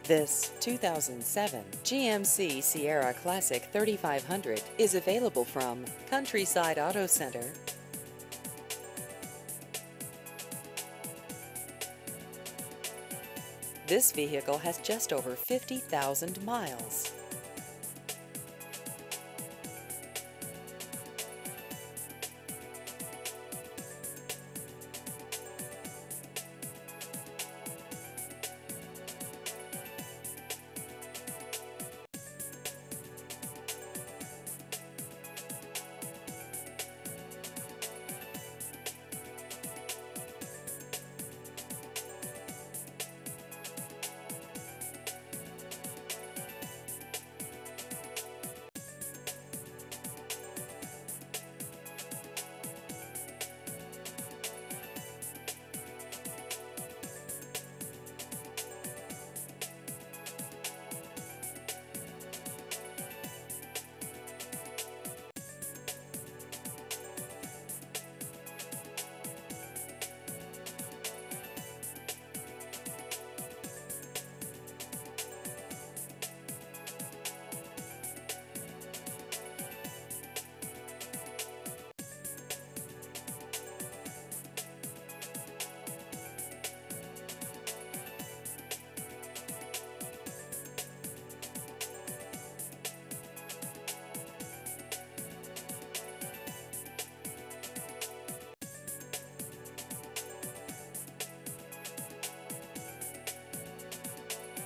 This 2007 GMC Sierra Classic 3500 is available from Countryside Auto Center. This vehicle has just over 50,000 miles.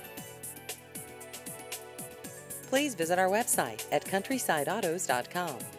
Please visit our website at countrysideautos.com.